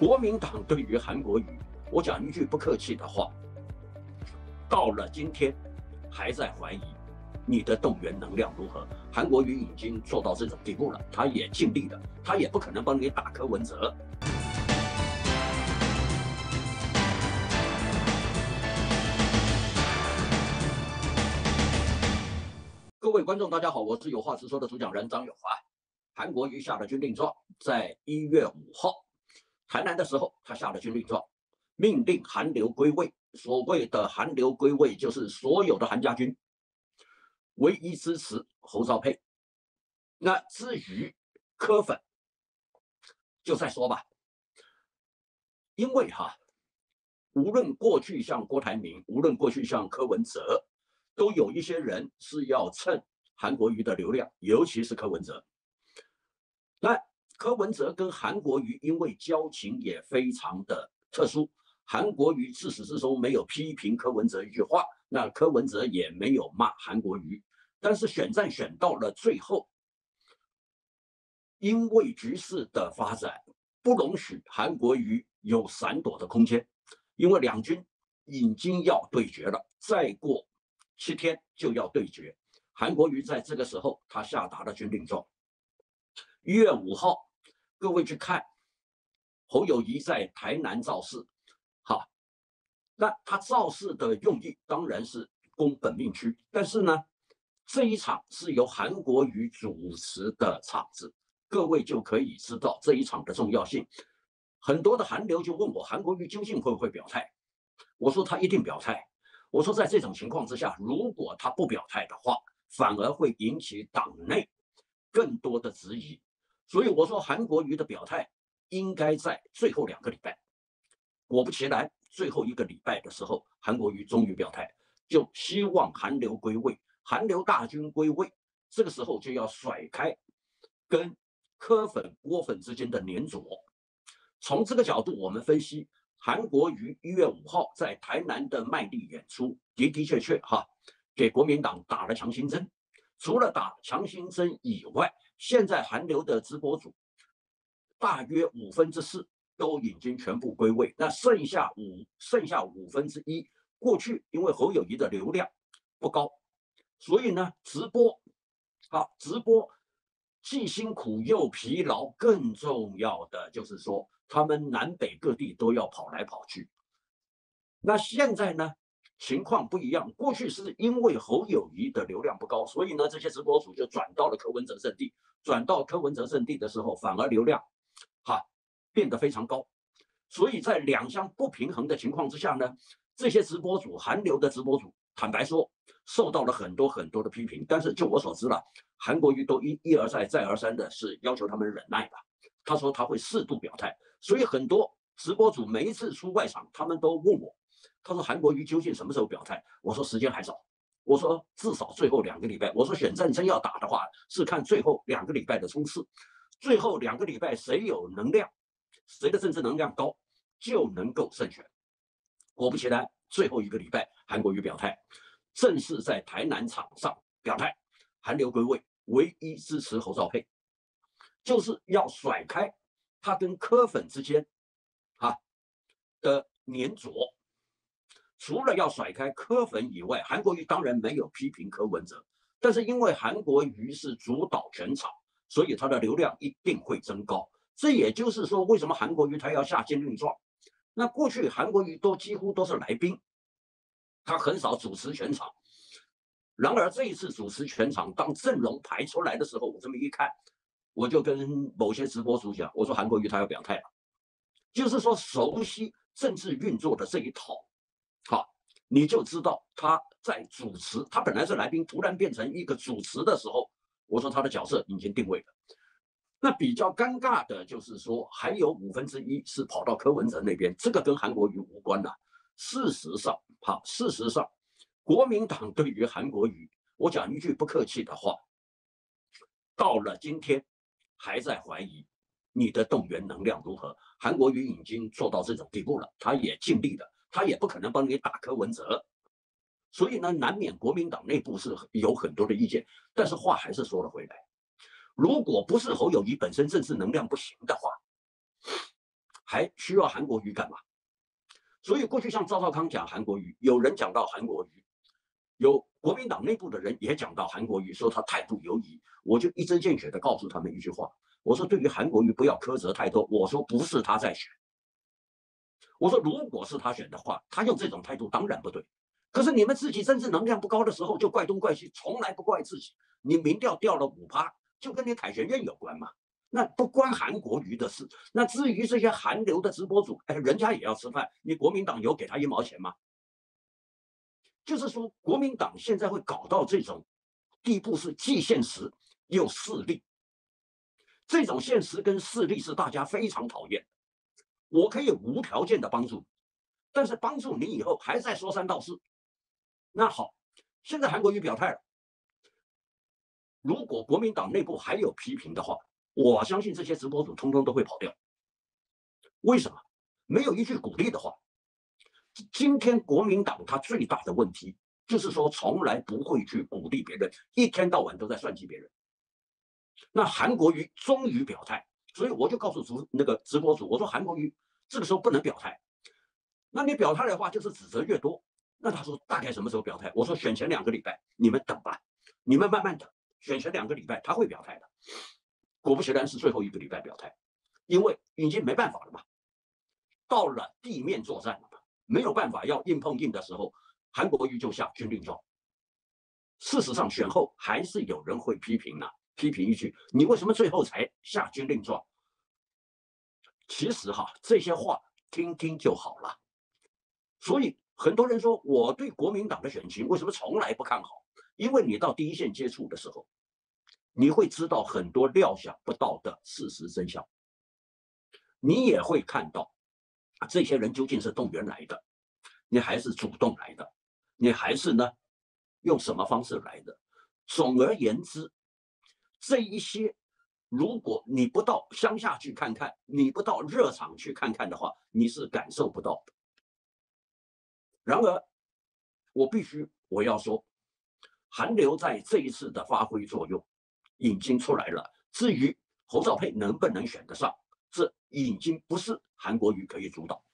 国民党对于韩国瑜，我讲一句不客气的话，到了今天还在怀疑你的动员能量如何。韩国瑜已经做到这种地步了，他也尽力了，他也不可能帮你打柯文哲。各位观众，大家好，我是有话直说的主讲人张友华。韩国瑜下了军令状，在1月5号台南的时候，他下了军令状，命令韩流归位。所谓的韩流归位，就是所有的韩家军唯一支持侯兆佩。那至于柯粉，就再说吧。因为无论过去像郭台铭，无论过去像柯文哲，都有一些人是要蹭韩国瑜的流量，尤其是柯文哲。那柯文哲跟韩国瑜因为交情也非常的特殊，韩国瑜自始至终没有批评柯文哲一句话，那柯文哲也没有骂韩国瑜。但是选战选到了最后，因为局势的发展不容许韩国瑜有闪躲的空间，因为两军已经要对决了，再过7天就要对决。韩国瑜在这个时候他下达了军令状。1月5号，各位去看侯友宜在台南造势，那他造势的用意当然是攻本命区，但是呢，这一场是由韩国瑜主持的场子，各位就可以知道这一场的重要性。很多的韩流就问我，韩国瑜究竟会不会表态？我说他一定表态。我说在这种情况之下，如果他不表态的话，反而会引起党内更多的质疑。所以我说韩国瑜的表态应该在最后2个礼拜。果不其然，最后1个礼拜的时候，韩国瑜终于表态，就希望韩流归位，韩流大军归位。这个时候就要甩开跟柯粉、郭粉之间的黏着。从这个角度我们分析，韩国瑜1月5号在台南的卖力演出，的确给国民党打了强心针。除了打强心针以外，现在韩流的直播主大约4/5都已经全部归位，那剩下1/5，过去因为侯友宜的流量不高，所以呢，直播既辛苦又疲劳，更重要的就是说，他们南北各地都要跑来跑去。那现在呢，情况不一样，过去是因为侯友宜的流量不高，所以呢，这些直播主就转到了柯文哲阵地。转到柯文哲阵地的时候，反而流量变得非常高。所以在两相不平衡的情况之下呢，这些直播主，韩流的直播主，坦白说，受到了很多的批评。但是就我所知了，韩国瑜都一而再再而三的是要求他们忍耐的。他说他会适度表态，所以很多直播主每一次出外场，他们都问我，他说韩国瑜究竟什么时候表态？我说时间还早，我说至少最后2个礼拜。我说选战真要打的话，是看最后2个礼拜的冲刺，最后2个礼拜谁有能量，谁的政治能量高，就能够胜选。果不其然，最后1个礼拜，韩国瑜表态，正式在台南场上表态，韩流归位，唯一支持侯兆佩，就是要甩开他跟柯粉之间的黏着。除了要甩开柯粉以外，韩国瑜当然没有批评柯文哲，但是因为韩国瑜是主导全场，所以他的流量一定会增高。这也就是说，为什么韩国瑜他要下军令状？那过去韩国瑜几乎都是来宾，他很少主持全场。然而这一次主持全场，当阵容排出来的时候，我这么一看，我就跟某些直播主讲，我说韩国瑜他要表态了，就是说熟悉政治运作的这一套，你就知道他在主持，他本来是来宾，突然变成一个主持的时候，我说他的角色已经定位了。那比较尴尬的就是说，还有1/5是跑到柯文哲那边，这个跟韩国瑜无关了。事实上，国民党对于韩国瑜，我讲一句不客气的话，到了今天还在怀疑你的动员能量如何。韩国瑜已经做到这种地步了，他也尽力了，他也不可能帮你打柯文哲。所以呢，难免国民党内部是有很多的意见。但是话还是说了回来，如果不是侯友宜本身政治能量不行的话， 还需要韩国瑜干嘛？所以过去像赵少康讲韩国瑜，有人讲到韩国瑜，有国民党内部的人也讲到韩国瑜，说他态度犹疑。我就一针见血的告诉他们一句话，我说对于韩国瑜不要苛责太多，我说不是他在选，我说如果是他选的话，他用这种态度当然不对。可是你们自己政治能量不高的时候就怪东怪西，从来不怪自己。你民调掉了5%，就跟你凯旋院有关嘛，那不关韩国瑜的事。那至于这些韩流的直播主，人家也要吃饭，你国民党有给他1毛钱吗？就是说，国民党现在会搞到这种地步，是既现实又势利。这种现实跟势利是大家非常讨厌。我可以无条件的帮助，但是帮助你以后还在说三道四。那好，现在韩国瑜表态了，如果国民党内部还有批评的话，我相信这些直播主通通都会跑掉。为什么？没有一句鼓励的话。今天国民党他最大的问题就是说，从来不会去鼓励别人，一天到晚都在算计别人。那韩国瑜终于表态，所以我就告诉那个直播主，我说韩国瑜这个时候不能表态。那你表态的话，就是指责越多。那他说大概什么时候表态？我说选前2个礼拜，你们等吧，你们慢慢等，选前2个礼拜他会表态的。果不其然是最后1个礼拜表态，因为已经没办法了嘛，到了地面作战了嘛，没有办法要硬碰硬的时候，韩国瑜就下军令状。事实上选后还是有人会批评批评一句，你为什么最后才下军令状？其实这些话听听就好了。所以很多人说我对国民党的选情为什么从来不看好？因为你到第一线接触的时候，你会知道很多料想不到的事实真相，你也会看到这些人究竟是动员来的，你还是主动来的，你还是呢用什么方式来的。总而言之，这一些如果你不到乡下去看看，你不到热场去看看的话，你是感受不到的。然而我要说，韩流在这一次的发挥作用已经出来了。至于侯兆佩能不能选得上，这已经不是韩国瑜可以主导。